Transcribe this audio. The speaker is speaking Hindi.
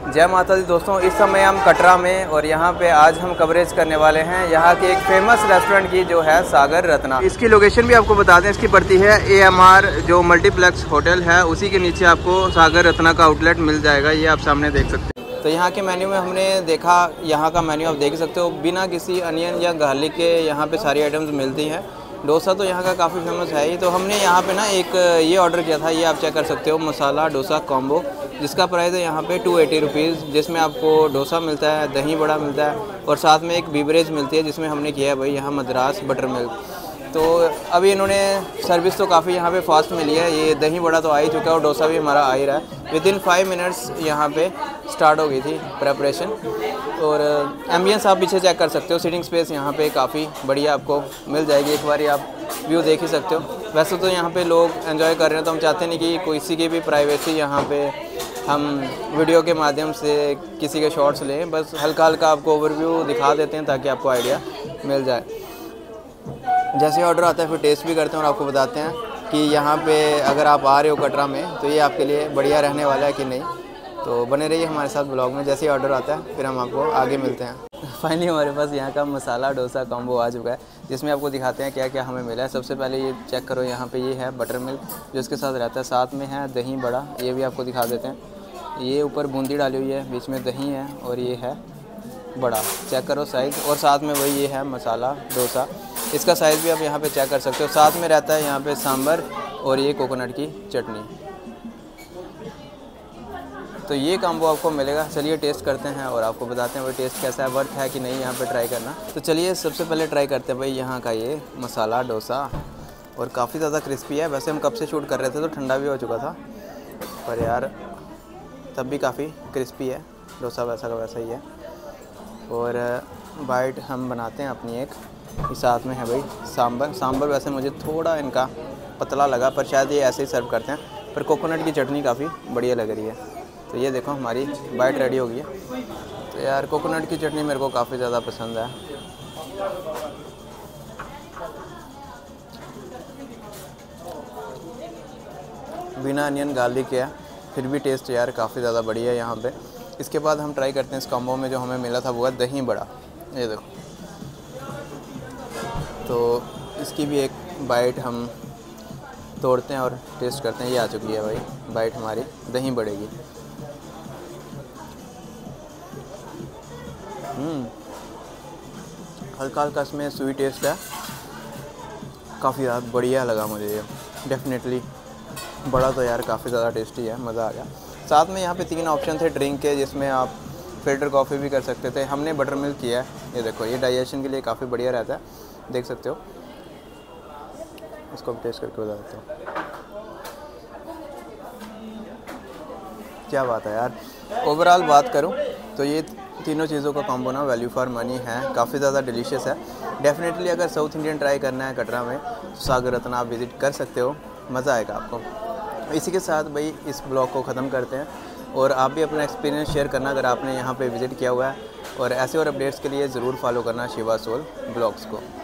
जय माता दी दोस्तों, इस समय हम कटरा में और यहाँ पे आज हम कवरेज करने वाले हैं यहाँ के एक फेमस रेस्टोरेंट की जो है सागर रत्ना। इसकी लोकेशन भी आपको बता दें, इसकी पड़ती है AMR जो मल्टीप्लेक्स होटल है, उसी के नीचे आपको सागर रत्ना का आउटलेट मिल जाएगा। ये आप सामने देख सकते हैं। तो यहाँ के मेन्यू में हमने देखा, यहाँ का मेन्यू आप देख सकते हो, बिना किसी अनियन या गार्लिक के यहाँ पे सारी आइटम्स मिलती हैं। डोसा तो यहाँ का काफ़ी फेमस है ही। तो हमने यहाँ पे ना एक ये ऑर्डर किया था, ये आप चेक कर सकते हो, मसाला डोसा कॉम्बो, जिसका प्राइस है यहाँ पे 280 रुपीज़, जिसमें आपको डोसा मिलता है, दही बड़ा मिलता है और साथ में एक बीवरेज मिलती है जिसमें हमने किया है भाई यहाँ मद्रास बटर मिल्क। तो अभी इन्होंने सर्विस तो काफ़ी यहाँ पे फास्ट मिली है। ये दही बड़ा तो आ ही चुका है और डोसा भी हमारा आ ही रहा है। विदिन 5 मिनट्स यहाँ पे स्टार्ट हो गई थी प्रेपरेशन। और एम्बियंस आप पीछे चेक कर सकते हो, सीटिंग स्पेस यहाँ पे काफ़ी बढ़िया आपको मिल जाएगी। एक बार आप व्यू देख ही सकते हो। वैसे तो यहाँ पे लोग एंजॉय कर रहे हैं, तो हम चाहते नहीं कि किसी की भी प्राइवेसी यहाँ पे हम वीडियो के माध्यम से किसी के शॉट्स लें। बस हल्का हल्का आपको ओवरव्यू दिखा देते हैं ताकि आपको आइडिया मिल जाए। जैसे ऑर्डर आता है फिर टेस्ट भी करते हैं और आपको बताते हैं कि यहाँ पे अगर आप आ रहे हो कटरा में तो ये आपके लिए बढ़िया रहने वाला है कि नहीं। तो बने रहिए हमारे साथ ब्लॉग में। जैसे ही ऑर्डर आता है फिर हम आपको आगे मिलते हैं। फाइनली हमारे पास यहाँ का मसाला डोसा कॉम्बो आ चुका है, जिसमें आपको दिखाते हैं क्या क्या हमें मिला है। सबसे पहले ये चेक करो, यहाँ पे ये है बटर मिल्क जो इसके साथ रहता है, साथ में है दही बड़ा, ये भी आपको दिखा देते हैं। ये ऊपर बूंदी डाली हुई है, बीच में दही है और ये है बड़ा, चेक करो साइज़। और साथ में वही ये है मसाला डोसा, इसका साइज़ भी आप यहाँ पे चेक कर सकते हो। साथ में रहता है यहाँ पे सांभर और ये कोकोनट की चटनी। तो ये कॉम्बो आपको मिलेगा। चलिए टेस्ट करते हैं और आपको बताते हैं भाई टेस्ट कैसा है, वर्थ है कि नहीं यहाँ पे ट्राई करना। तो चलिए सबसे पहले ट्राई करते हैं भाई यहाँ का ये मसाला डोसा। और काफ़ी ज़्यादा क्रिस्पी है। वैसे हम कब से शूट कर रहे थे तो ठंडा भी हो चुका था, पर यार तब भी काफ़ी क्रिस्पी है। डोसा वैसा का वैसा ही है। और बाइट हम बनाते हैं अपनी एक। साथ में है भाई सांभर वैसे मुझे थोड़ा इनका पतला लगा, पर शायद ये ऐसे ही सर्व करते हैं। पर कोकोनट की चटनी काफ़ी बढ़िया लग रही है। तो ये देखो हमारी बाइट रेडी हो गई है। तो यार कोकोनट की चटनी मेरे को काफ़ी ज़्यादा पसंद है। बिना अनियन गार्लिक के है, फिर भी टेस्ट यार काफ़ी ज़्यादा बढ़िया है यहाँ पे। इसके बाद हम ट्राई करते हैं इस कॉम्बो में जो हमें मिला था, वो है दही बड़ा। ये देखो, तो इसकी भी एक बाइट हम तोड़ते हैं और टेस्ट करते हैं। ये आ चुकी है भाई बाइट हमारी दही बड़े की। हल्का हल्का इसमें स्वीट टेस्ट है, काफ़ी ज़्यादा बढ़िया लगा मुझे ये। डेफिनेटली बड़ा तो यार काफ़ी ज़्यादा टेस्टी है, मज़ा आ गया। साथ में यहाँ पे 3 ऑप्शन थे ड्रिंक के, जिसमें आप फ़िल्टर कॉफ़ी भी कर सकते थे। हमने बटर मिल्क किया है। ये देखो, ये डाइजेशन के लिए काफ़ी बढ़िया रहता है, देख सकते हो। इसको भी टेस्ट करके बता देता हूँ। क्या बात है यार। ओवरऑल बात करूँ तो ये तीनों चीज़ों का कॉम्बो ना वैल्यू फॉर मनी है, काफ़ी ज़्यादा डिलीशियस है। डेफिनेटली अगर साउथ इंडियन ट्राई करना है कटरा में तो सागर रत्ना आप विज़िट कर सकते हो, मज़ा आएगा आपको। इसी के साथ भाई इस ब्लॉग को ख़त्म करते हैं। और आप भी अपना एक्सपीरियंस शेयर करना अगर आपने यहाँ पे विज़िट किया हुआ है। और ऐसे और अपडेट्स के लिए ज़रूर फॉलो करना शिवा सोल ब्लॉग्स को।